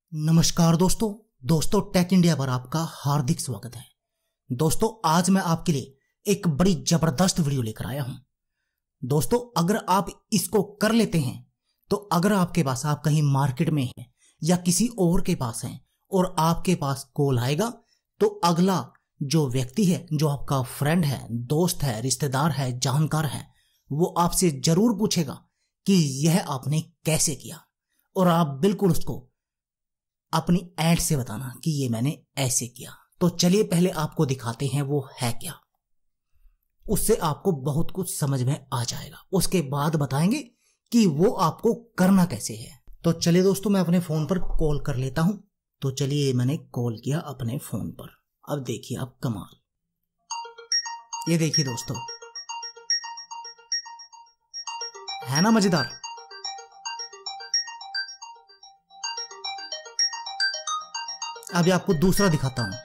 नमस्कार दोस्तों take India पर आपका हार्दिक स्वागत है। दोस्तों आज मैं आपके लिए एक बड़ी जबरदस्त वीडियो लेकर आया हूं। दोस्तों अगर आप इसको कर लेते हैं तो अगर आपके पास आप कहीं मार्केट में हैं या किसी और के पास हैं और आपके पास कॉल आएगा तो अगला जो व्यक्ति है, जो आपका फ्रेंड है, दोस्त है, रिश्तेदार है, जानकार है, वो आपसे जरूर पूछेगा कि यह आपने कैसे किया, और आप बिल्कुल उसको अपनी ऐड से बताना कि ये मैंने ऐसे किया। तो चलिए पहले आपको दिखाते हैं वो है क्या, उससे आपको बहुत कुछ समझ में आ जाएगा। उसके बाद बताएंगे कि वो आपको करना कैसे है। तो चलिए दोस्तों मैं अपने फोन पर कॉल कर लेता हूं। तो चलिए मैंने कॉल किया अपने फोन पर। अब देखिए आप कमाल, ये देखिए दोस्तों, है ना मजेदार। अभी आपको दूसरा दिखाता हूं।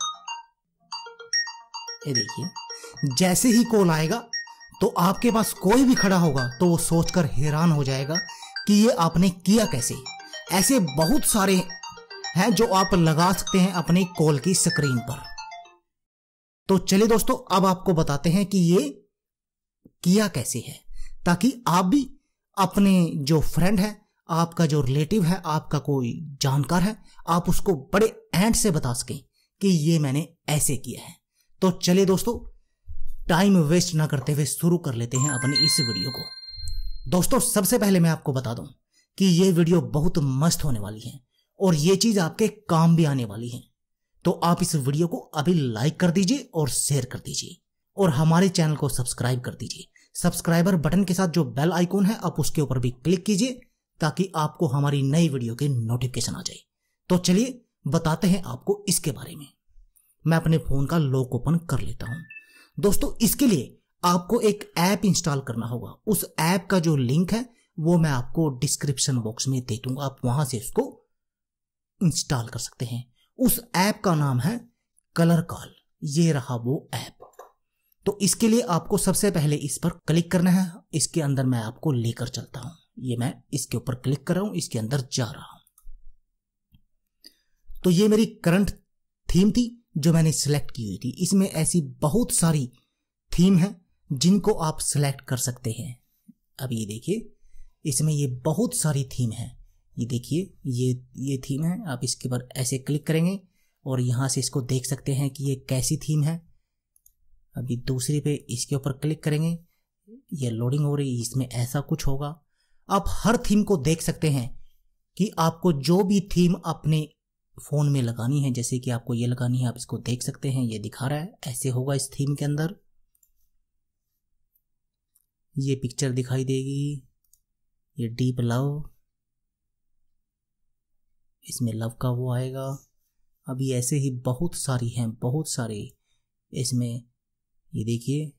ये देखिए, जैसे ही कॉल आएगा तो आपके पास कोई भी खड़ा होगा तो वो सोचकर हैरान हो जाएगा कि ये आपने किया कैसे। ऐसे बहुत सारे हैं जो आप लगा सकते हैं अपनी कॉल की स्क्रीन पर। तो चलिए दोस्तों अब आपको बताते हैं कि ये किया कैसे है, ताकि आप भी अपने जो फ्रेंड है, आपका जो रिलेटिव है, आपका कोई जानकार है, आप उसको बड़े एंड से बता सकें कि ये मैंने ऐसे किया है। तो चलिए दोस्तों टाइम वेस्ट ना करते हुए शुरू कर लेते हैं अपनी इस वीडियो को। दोस्तों सबसे पहले मैं आपको बता दूं कि ये वीडियो बहुत मस्त होने वाली है और ये चीज आपके काम भी आने वाली है। तो आप इस वीडियो को अभी लाइक कर दीजिए और शेयर कर दीजिए और हमारे चैनल को सब्सक्राइब कर दीजिए। सब्सक्राइबर बटन के साथ जो बेल आइकॉन है आप उसके ऊपर भी क्लिक कीजिए ताकि आपको हमारी नई वीडियो के नोटिफिकेशन आ जाए। तो चलिए बताते हैं आपको इसके बारे में। मैं अपने फोन का लॉक ओपन कर लेता हूं। दोस्तों इसके लिए आपको एक ऐप इंस्टॉल करना होगा। उस ऐप का जो लिंक है वो मैं आपको डिस्क्रिप्शन बॉक्स में दे दूंगा, आप वहां से इसको इंस्टॉल कर सकते हैं। उस ऐप का नाम है कलर कॉल। ये रहा वो ऐप। तो इसके लिए आपको सबसे पहले इस पर क्लिक करना है। इसके अंदर मैं आपको लेकर चलता हूं। ये मैं इसके ऊपर क्लिक कर रहा हूं, इसके अंदर जा रहा हूं। तो ये मेरी करंट थीम थी जो मैंने सिलेक्ट की हुई थी। इसमें ऐसी बहुत सारी थीम है जिनको आप सिलेक्ट कर सकते हैं। अब ये देखिए, इसमें ये बहुत सारी थीम है। ये देखिए ये थीम है। आप इसके ऊपर ऐसे क्लिक करेंगे और यहां से इसको देख सकते हैं कि ये कैसी थीम है। अभी दूसरी पे इसके ऊपर क्लिक करेंगे, ये लोडिंग हो रही है, इसमें ऐसा कुछ होगा। आप हर थीम को देख सकते हैं कि आपको जो भी थीम अपने फोन में लगानी है, जैसे कि आपको ये लगानी है, आप इसको देख सकते हैं। ये दिखा रहा है ऐसे होगा इस थीम के अंदर। ये पिक्चर दिखाई देगी, ये डीप लव, इसमें लव का वो आएगा। अभी ऐसे ही बहुत सारी हैं, बहुत सारे इसमें। ये देखिए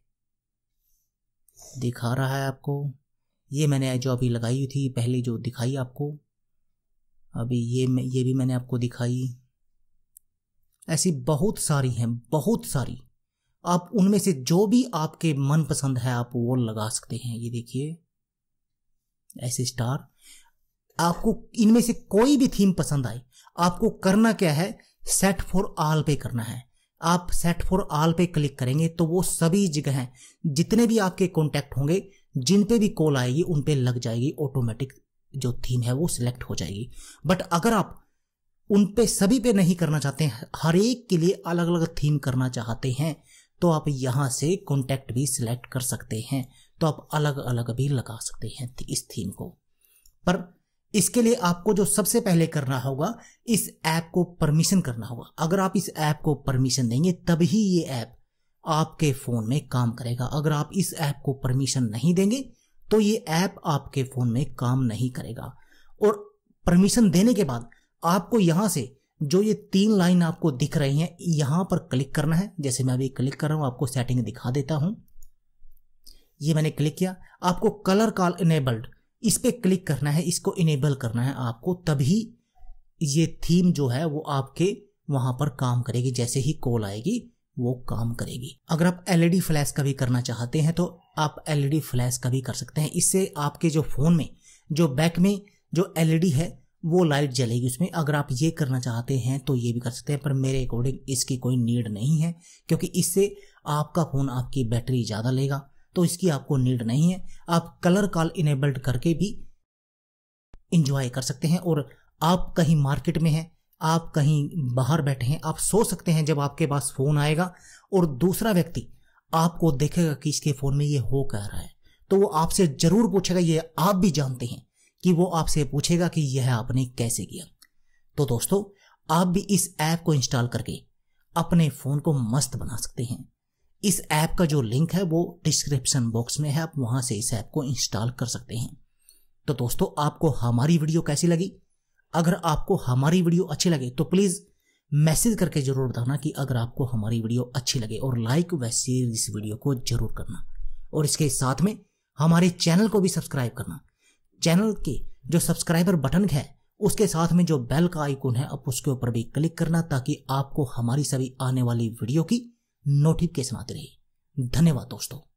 दिखा रहा है आपको। ये मैंने जो अभी लगाई हुई थी पहले, जो दिखाई आपको अभी, ये भी मैंने आपको दिखाई। ऐसी बहुत सारी हैं, बहुत सारी। आप उनमें से जो भी आपके मन पसंद है आप वो लगा सकते हैं। ये देखिए ऐसे स्टार। आपको इनमें से कोई भी थीम पसंद आए, आपको करना क्या है, सेट फॉर ऑल पे करना है। आप set for all pay click करेंगे तो वो सभी जगह हैं, जितने भी आपके कॉन्टैक्ट होंगे, जिन पे भी कॉल आएगी उन पे लग जाएगी, ऑटोमेटिक जो थीम है वो सिलेक्ट हो जाएगी। बट अगर आप उन पे सभी पे नहीं करना चाहते हैं, हर एक के लिए अलग अलग थीम करना चाहते हैं, तो आप यहां से कॉन्टैक्ट भी सिलेक्ट कर सकते हैं। तो आप अलग अलग भी लगा सकते हैं इस थीम को। पर इसके लिए आपको जो सबसे पहले करना होगा, इस ऐप को परमिशन करना होगा। अगर आप इस ऐप को परमिशन देंगे तभी ये ऐप आपके फोन में काम करेगा। अगर आप इस ऐप को परमिशन नहीं देंगे तो ये ऐप आपके फोन में काम नहीं करेगा। और परमिशन देने के बाद आपको यहां से जो ये 3 लाइन आपको दिख रही हैं, यहां पर क्लिक करना है। जैसे मैं अभी क्लिक कर रहा हूं, आपको सेटिंग दिखा देता हूं। ये मैंने क्लिक किया। आपको कलर कॉल इनेबल्ड, इस पे क्लिक करना है, इसको इनेबल करना है आपको, तभी ये थीम जो है वो आपके वहां पर काम करेगी। जैसे ही कॉल आएगी वो काम करेगी। अगर आप एलईडी फ्लैश का भी करना चाहते हैं तो आप एलईडी फ्लैश का भी कर सकते हैं। इससे आपके जो फोन में जो बैक में जो एलईडी है वो लाइट जलेगी उसमें। अगर आप ये करना चाहते हैं तो ये भी कर सकते हैं, पर मेरे अकॉर्डिंग इसकी कोई नीड नहीं है, क्योंकि इससे आपका फ़ोन आपकी बैटरी ज़्यादा लेगा, तो इसकी आपको नीड नहीं है। आप कलर कॉल इनेबल्ड करके भी इंजॉय कर सकते हैं। और आप कहीं मार्केट में हैं, आप कहीं बाहर बैठे हैं, आप सोच सकते हैं जब आपके पास फ़ोन आएगा और दूसरा व्यक्ति आपको देखेगा कि इसके फ़ोन में ये हो क्या रहा है, तो वो आपसे ज़रूर पूछेगा। ये आप भी जानते हैं कि वो आपसे पूछेगा कि यह आपने कैसे किया। तो दोस्तों, आप भी इस ऐप को इंस्टॉल करके अपने फ़ोन को मस्त बना सकते हैं। इस ऐप का जो लिंक है वो डिस्क्रिप्शन बॉक्स में है, आप वहाँ से इस ऐप को इंस्टॉल कर सकते हैं। तो दोस्तों, आपको हमारी वीडियो कैसी लगी? अगर आपको हमारी वीडियो अच्छी लगे तो प्लीज़ मैसेज करके ज़रूर बताना कि अगर आपको हमारी वीडियो अच्छी लगे, और लाइक व शेयर इस वीडियो को ज़रूर करना, और इसके साथ में हमारे चैनल को भी सब्सक्राइब करना। चैनल के जो सब्सक्राइबर बटन है उसके साथ में जो बेल का आइकन है आप उसके ऊपर भी क्लिक करना, ताकि आपको हमारी सभी आने वाली वीडियो की नोटिफिकेशन आती रहे। धन्यवाद दोस्तों।